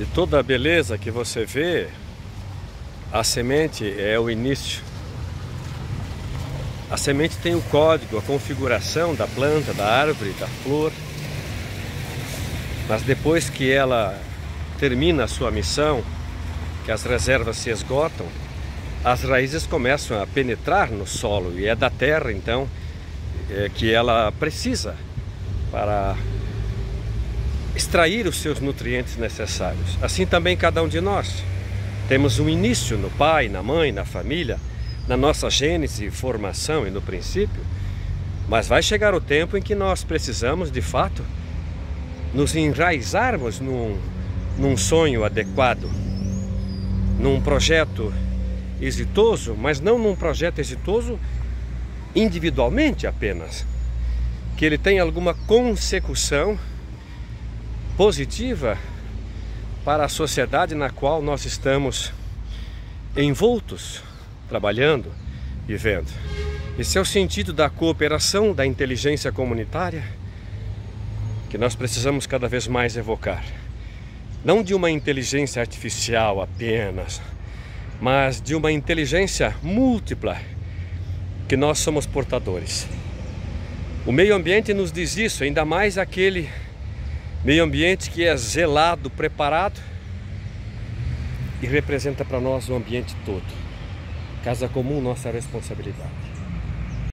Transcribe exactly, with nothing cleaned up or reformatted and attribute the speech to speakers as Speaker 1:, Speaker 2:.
Speaker 1: De toda a beleza que você vê, a semente é o início. A semente tem o código, a configuração da planta, da árvore, da flor. Mas depois que ela termina a sua missão, que as reservas se esgotam, as raízes começam a penetrar no solo, e é da terra então é, que ela precisa para extrair os seus nutrientes necessários. Assim também cada um de nós. Temos um início no pai, na mãe, na família, na nossa gênese, formação e no princípio, mas vai chegar o tempo em que nós precisamos de fato nos enraizarmos num, num sonho adequado, num projeto exitoso, mas não num projeto exitoso individualmente apenas, que ele tenha alguma consecução positiva para a sociedade na qual nós estamos envoltos, trabalhando, vivendo. Esse é o sentido da cooperação, da inteligência comunitária, que nós precisamos cada vez mais evocar. Não de uma inteligência artificial apenas, mas de uma inteligência múltipla, que nós somos portadores. O meio ambiente nos diz isso, ainda mais aquele meio ambiente que é zelado, preparado e representa para nós o ambiente todo. Casa comum, nossa responsabilidade.